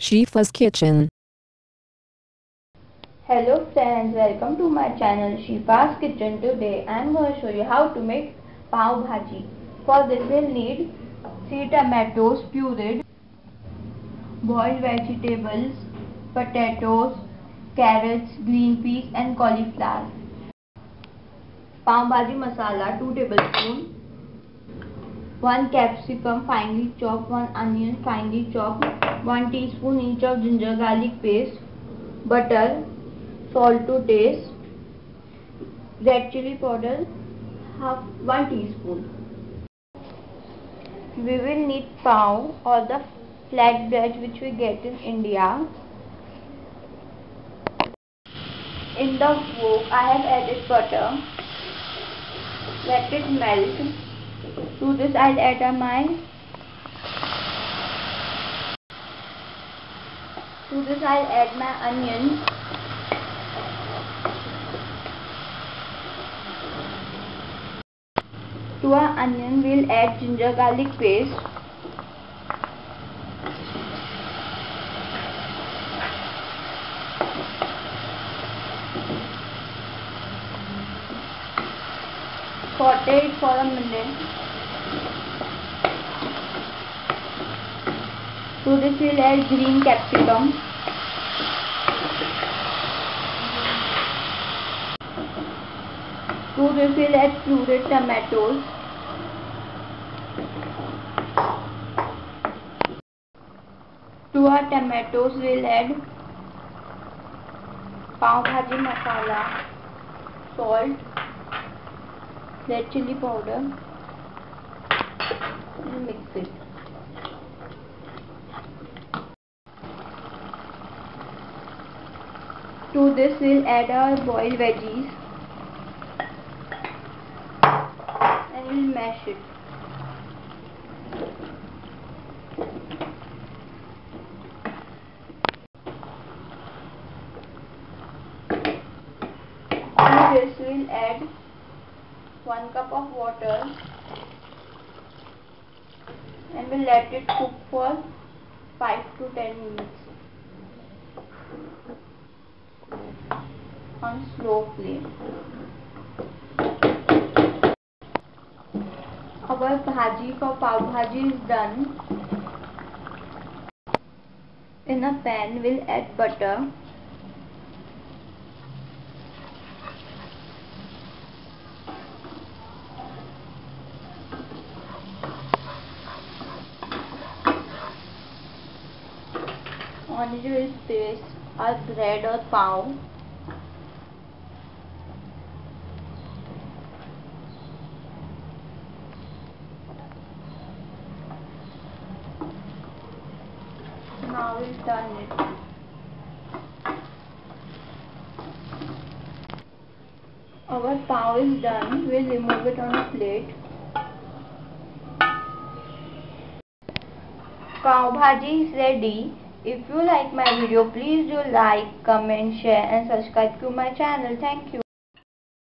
Shifa's Kitchen. Hello friends, welcome to my channel Shifa's Kitchen. Today I am going to show you how to make pav bhaji. For this we'll need 3 tomatoes pureed, boiled vegetables, potatoes, carrots, green peas and cauliflower. Pav bhaji masala 2 tablespoons, 1 capsicum finely chopped, 1 onion finely chopped, 1 teaspoon each of ginger garlic paste, butter, salt to taste, red chili powder 1 teaspoon. We will need pav or the flat bread which we get in India. In the wok I have added butter. Let it melt. To this I'll add my onion. To our onion we'll add ginger garlic paste. Saute it for a minute. To this we'll add green capsicum. To this we'll add pureed tomatoes. To our tomatoes we'll add pav bhaji masala, salt, red chili powder and mix it. To this we'll add our boiled veggies and we'll mash it. To this we'll add 1 cup of water and we'll let it cook for 5 to 10 minutes on slow flame. Our bhaji for pav bhaji is done. In a pan we'll add butter. On it we'll place our bread or pav. Now we'll turn it. Our pav is done. We'll remove it on a plate. Pav bhaji is ready. If you like my video, please do like, comment, share and subscribe to my channel. Thank you.